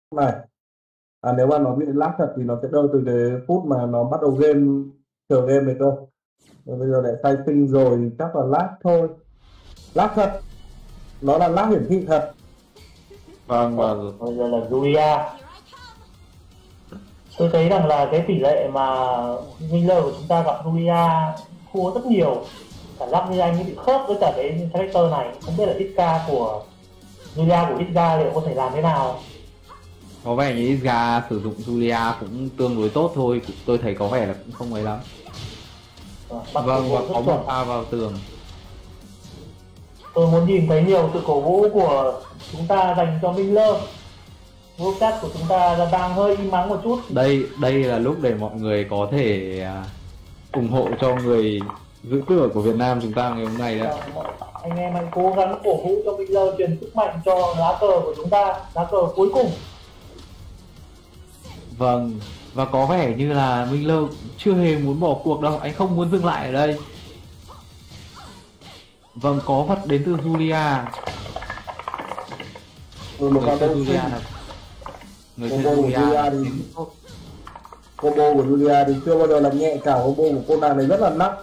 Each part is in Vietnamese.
này. Nếu mà nó bị lag thật thì nó sẽ đợi từ cái phút mà nó bắt đầu game, chờ game này cơ. Rồi bây giờ lại sai sinh rồi thì chắc là lag thôi. Lag thật, nó là lag hiển thị thật. Vâng, và Bây giờ là Julia. Tôi thấy rằng là cái tỷ lệ mà Miller của chúng ta gặp Julia thua rất nhiều. Cảm giác như anh ấy bị khớp với cả cái character này. Không biết là Iska của Julia của Iska liệu có thể làm thế nào. có vẻ như Isga sử dụng Julia cũng tương đối tốt thôi, tôi thấy có vẻ là cũng không mấy lắm. Vâng, và có một pha vào tường. Tôi muốn nhìn thấy nhiều sự cổ vũ của chúng ta dành cho Miller. World Cup của chúng ta đang hơi im mắng một chút. Đây là lúc để mọi người có thể ủng hộ cho người giữ cửa của Việt Nam chúng ta ngày hôm nay đấy. Anh em hãy cố gắng cổ vũ cho Miller, truyền sức mạnh cho lá cờ của chúng ta, lá cờ cuối cùng. Vâng, và có vẻ như là Miller chưa hề muốn bỏ cuộc đâu, anh không muốn dừng lại ở đây. Vâng, có vật đến từ Julia. Một con Julia Julia là người combo chơi của Julia Julia thì combo của Julia thì chưa bao giờ là nhẹ cả. Combo của cô nàng này rất là nặng.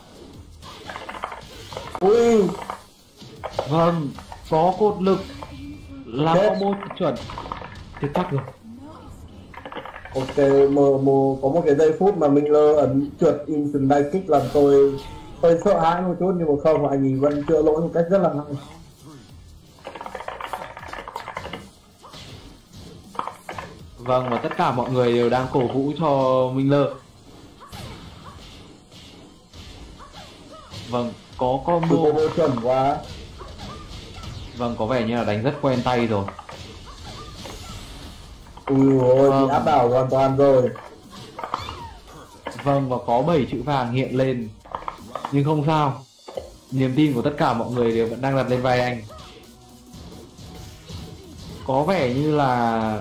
Ui, vâng, có cột lực là combo chuẩn. Chết chắc rồi. ok, có một cái giây phút mà Miller ấn trượt instant dive kick làm tôi hơi sợ hãi một chút, nhưng mà không, anh ấy vẫn chữa lỗi một cách rất là hay. Vâng, và tất cả mọi người đều đang cổ vũ cho Miller. Vâng, có combo chuẩn quá. Vâng, có vẻ như là đánh rất quen tay rồi. Ui ôi, bị áp đảo hoàn toàn rồi. Vâng, và có 7 chữ vàng hiện lên. Nhưng không sao, niềm tin của tất cả mọi người đều vẫn đang đặt lên vai anh. Có vẻ như là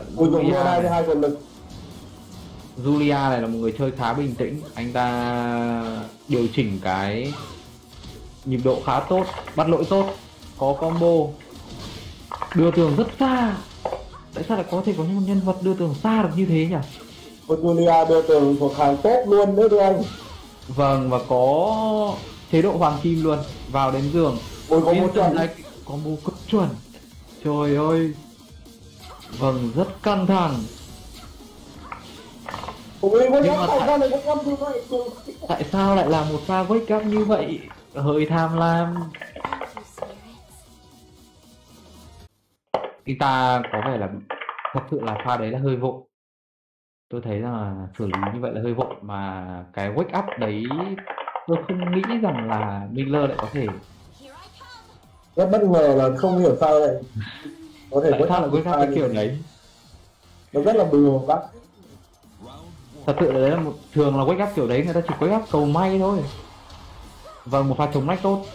Julia này là một người chơi khá bình tĩnh. Anh ta điều chỉnh cái nhịp độ khá tốt, bắt lỗi tốt, có combo, đưa tường rất xa. Tại sao lại có thể có một nhân vật đưa tường xa được như thế nhỉ? Julia đưa tường thuộc hàng tốt luôn đấy thưa anh. Vâng, và có chế độ hoàng kim luôn, vào đến giường. Ôi, có một chuẩn này, combo cực chuẩn. Trời ơi. Vâng, rất căng thẳng. Ôi, nhưng mà tại sao lại là một pha wake up như vậy? Hơi tham lam. Anh ta có vẻ là thật sự là pha đấy là hơi vội. Tôi thấy rằng là xử lý như vậy là hơi vội, mà cái wake up đấy tôi không nghĩ rằng là Miller lại có thể. Rất bất ngờ là không hiểu sao lại có thể tại sao lại wake up cái kiểu đấy. Nó rất là bừa bãi. Thật sự là đấy là thường là wake up kiểu đấy người ta chỉ wake up cầu may thôi. Vâng, một pha chống nách tốt.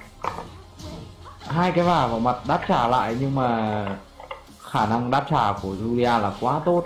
Hai cái vả vào mặt đáp trả lại, nhưng mà khả năng đáp trả của Julia là quá tốt.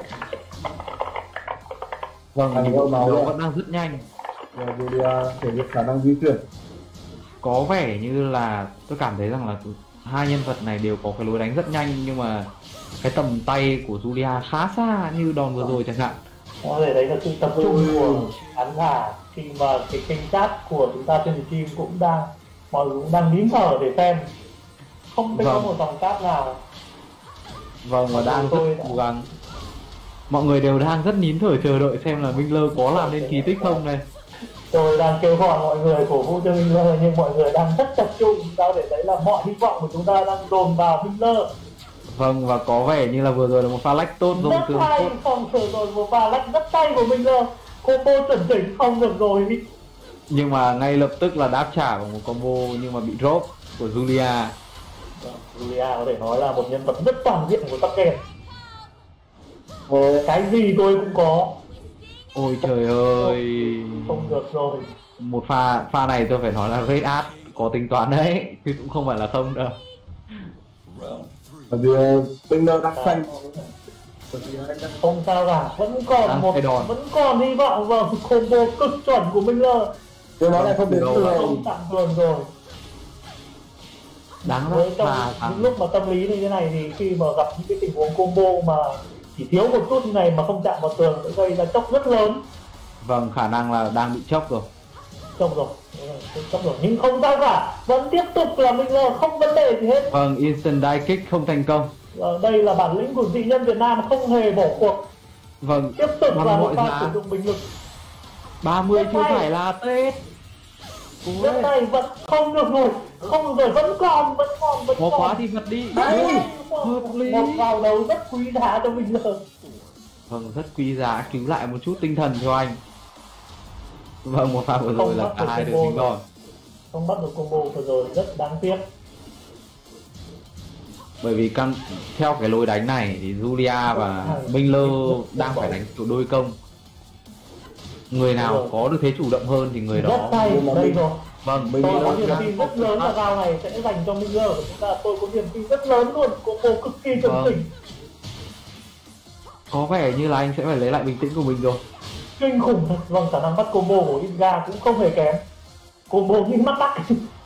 Vâng, nhịp độ nó vẫn đang rất nhanh. Julia thể hiện khả năng di chuyển. Có vẻ như là tôi cảm thấy rằng là hai nhân vật này đều có cái lối đánh rất nhanh, nhưng mà cái tầm tay của Julia khá xa như đòn vừa rồi chẳng hạn. Có thể thấy là sự tập trung của khán giả khi mà cái kênh chat của chúng ta trên stream cũng đang, mọi người cũng đang nín thở để xem, không thấy có một dòng chat nào. Vâng, và đang rất cố gắng. Mọi người đều đang rất nín thở chờ đợi xem là Miller có làm nên kỳ tích không này. Tôi đang kêu gọi mọi người cổ vũ cho Miller, nhưng mọi người đang rất tập trung. Ta để thấy là mọi hy vọng của chúng ta đang dồn vào Miller. Vâng, và có vẻ như là vừa rồi là một pha lách tốt, rất hay, không vừa rồi một pha lách rất hay của Miller, combo chuẩn chỉnh không được rồi. Nhưng mà ngay lập tức là đáp trả bằng một combo nhưng mà bị drop của Julia. Julia có thể nói là một nhân vật rất toàn diện của Tekken. Cái gì tôi cũng có. Ôi trời ơi. Không được rồi. Một pha này tôi phải nói là Red Art có tính toán đấy, chứ cũng không phải là không đâu. Bởi vì Miller đang xanh. Không sao cả, vẫn còn hy vọng vào combo cực chuẩn của Miller. Tôi nói lại không đến không tạm thường rồi. Đáng lắm. Những lúc mà tâm lý như thế này thì khi mà gặp những cái tình huống combo mà chỉ thiếu một chút như này mà không chạm vào tường sẽ gây ra chốc rất lớn. Vâng, khả năng là đang bị chốc rồi. Chốc rồi, chốc rồi, nhưng không sao cả, vẫn tiếp tục là Miller, không vấn đề gì hết. Vâng, instant die kick không thành công. Đây là bản lĩnh của dị nhân Việt Nam, không hề bỏ cuộc. Vâng, Tiếp tục là một mọi pha giá. sử dụng bình lực. 30 chưa phải là Tết. Đất này vẫn không được rồi, không được rồi, vẫn còn. Có quá thì vật đi. Đấy. Hợp lý. Một vào đầu rất quý giá cho mình giờ. Vâng, rất quý giá, cứu lại một chút tinh thần cho anh. Vâng, một pha vừa rồi là cả hai đều sinh đòn. Không bắt được combo vừa rồi rất đáng tiếc. Bởi vì theo cái lối đánh này thì Julia và Miller đang phải đánh kiểu đôi công. Người nào có được thế chủ động hơn thì người đó. Rất hay, đây rồi. Vâng, Tôi có niềm tin rất lớn là round này sẽ dành cho Miller của chúng ta. Tôi có niềm tin rất lớn luôn, combo cực kỳ chuẩn chỉnh. Có vẻ như là anh sẽ phải lấy lại bình tĩnh của mình rồi. Kinh khủng thật. Vâng, khả năng bắt combo của Inga cũng không hề kém. Combo như mắt đắc.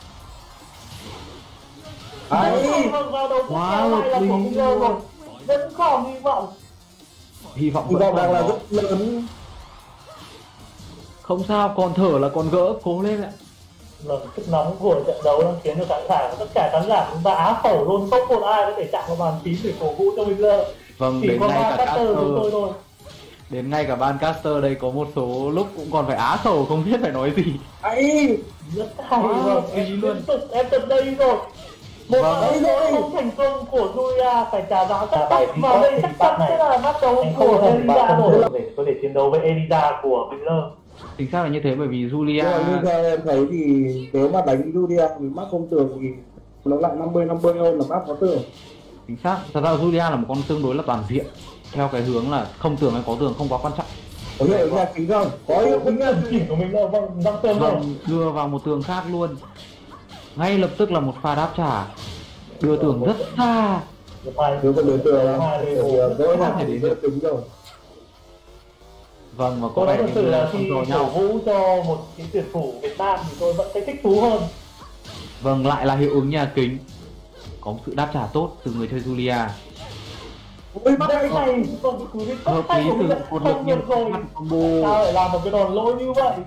Vâng, vào đầu tiếp theo này là của Miller rồi. Vẫn còn hy vọng. Hy vọng vẫn đang là rất lớn. Không sao, còn thở là còn gỡ, cố lên ạ. Vâng, sức nóng của trận đấu đang khiến cho khán giả, tất cả khán giả chúng ta á khẩu luôn, không một ai có thể chạm vào bàn phím để cổ vũ cho Miller. Vâng, chỉ đến có ngay cả caster chúng tôi thôi. Đến ngay cả ban caster đây có một số lúc cũng còn phải á khẩu không biết phải nói gì. Ấy, rất hay rồi, em liên tục em tận đây rồi. Một trận đấu không thành công của Julia phải trả giá rất đắt và đây chắc chắn sẽ là bắt đầu của Elisa rồi để có thể chiến đấu với Elisa của Miller. Chính xác là như thế, bởi vì Julia như theo em thấy thì nếu mà đánh Julia thì mắc không tường thì nó lại 50-50 hơn là mắc có tường. Chính xác, thật ra Julia là một con tương đối là toàn diện, theo cái hướng là không tường hay có tường không quá quan trọng. Có hiệu nhà kính không? Có hiệu kính chuẩn chỉnh của mình là vâng tường rồi. Đưa vào một tường khác luôn. Ngay lập tức là một pha đáp trả. Đưa tường rất xa. Đưa con đối tường dễ là thể hiệu kính rồi. Vâng, và có Tôi nói vẻ thật sự như là khi cổ vũ cho một cái tuyển thủ Việt Nam thì tôi vẫn thấy thích thú hơn. Vâng, lại là hiệu ứng nhà kính. Có một sự đáp trả tốt từ người chơi Julia. Ôi bắt Đây này. này, Hợp lý từ một lực nhân bắt combo. Sao lại làm một cái đòn lỗi như vậy?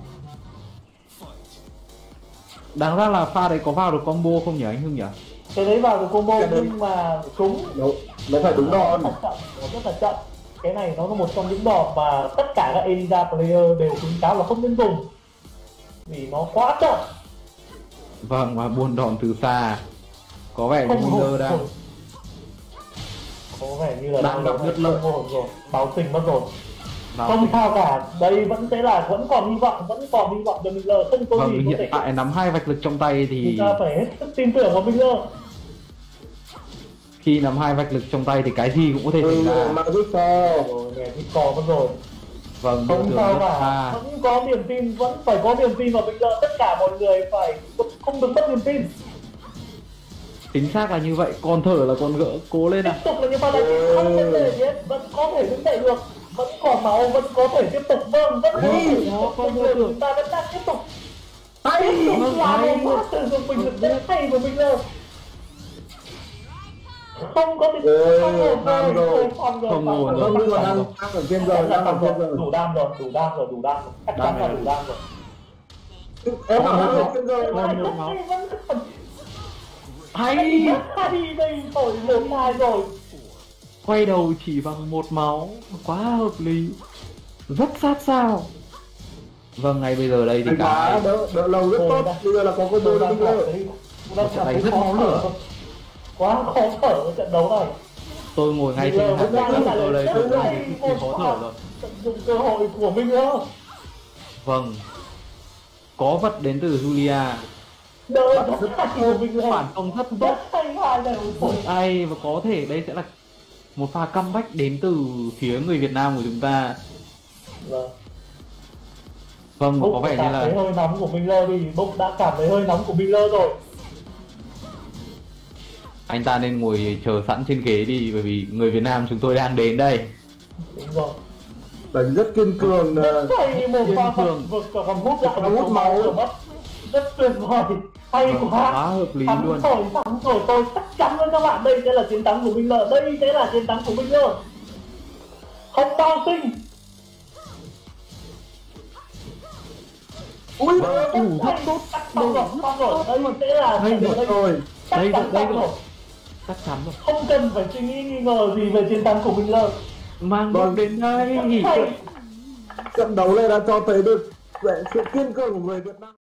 Đáng ra là pha đấy có vào được combo không nhỉ anh Hưng nhỉ? Cái đấy vào được combo nhưng mà trúng. Nó phải đúng đòn. Nó rất là chậm. Cái này nó là một trong những đòn mà tất cả các Elisa player đều khuyến cáo là không nên dùng. Vì nó quá chậm. Vâng, và buôn đòn từ xa. Có vẻ như Miller đang có vẻ như là đang gặp rất lợi rồi, báo tình mất rồi. Không sao cả, đây vẫn còn hy vọng cho Miller, không có gì có hiện thể. tại nắm hai vạch lực trong tay thì chúng ta phải hết sức tin tưởng vào Miller. khi nắm hai vạch lực trong tay thì cái gì cũng có thể xảy ra. Mà rút co. Rồi, nghe rút co mất rồi. Vâng, không sao cả, vẫn có niềm tin, vẫn phải có niềm tin vào Miller, tất cả mọi người phải không được mất niềm tin. Chính xác là như vậy, con thở là con gỡ, cố lên tiếp nào. tục là như pha đánh không vấn đề gì hết, vẫn có thể đứng dậy được, vẫn còn máu, vẫn có thể tiếp tục, vâng, vẫn có thể chúng ta vẫn đang tiếp tục. Tiếp tục là một pha sử dụng bình luận rất hay của Miller. Không có gì không ngồi Vâng, nhưng mà đang ở trên rồi, đang ở trên rồi. đủ đam rồi, chắc chắn là đủ đam rồi. Em ở trên rồi. Hay đây rồi, 1-2 rồi. quay đầu chỉ bằng một máu, quá hợp lý, rất sát sao. Vâng, ngay bây giờ đây thì cả đỡ lâu rất tốt, bây giờ là có combo cho Miller. trận đánh rất máu lửa. Quá khó thở ở trận đấu này. Tôi ngồi ngay trên hàng đánh tôi đây, tôi đã thấy khó thở rồi. Tận dụng cơ hội của mình nữa. Vâng, có vật đến từ Julia. Đợi rất hay của mình lên. Phản công rất tốt. Rất hay và có thể đây sẽ là một pha comeback đến từ phía người Việt Nam của chúng ta. Vâng, có vẻ như là thấy hơi nóng của Miller đi, Bốc đã cảm thấy hơi nóng của Miller rồi. Anh ta nên ngồi chờ sẵn trên ghế đi, bởi vì người Việt Nam chúng tôi đang đến đây. Đúng rồi. Đánh rất kiên cường. Rất hay, một pha vực còn hút lại một máu rồi mất. Rất tuyệt vời, hay quá. Quá hợp lý luôn. Thắng rồi, tôi chắc chắn với các bạn đây sẽ là chiến thắng của Miller, đây sẽ là chiến thắng của Miller. Không bao sinh. Ui, Rất tốt. Xong rồi, đây sẽ là đây rồi. đây rồi. chắc chắn rồi. Không cần phải suy nghĩ nghi ngờ gì về chiến thắng của Miller. Mang bom đến đây. Trận đấu này đã cho thấy được sự kiên cường của người Việt Nam.